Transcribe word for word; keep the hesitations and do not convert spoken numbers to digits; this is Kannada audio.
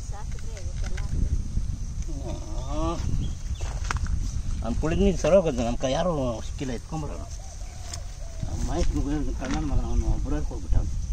ನಮ್ಮ ಕುಡಿದ ನೀರು ಸರಿ ಹೋಗೋದು ನಮ್ಮ ಕೈ ಯಾರು ಸಿಕ್ಕಿಲ್ಲ ಎತ್ಕೊಂಬರೋಣ ಮಾಹಿತಿ ಕಣ್ಣನ ಮಗನ ಅವನು ಒಬ್ಬರೇ ಹೋಗ್ಬಿಟ್ಟ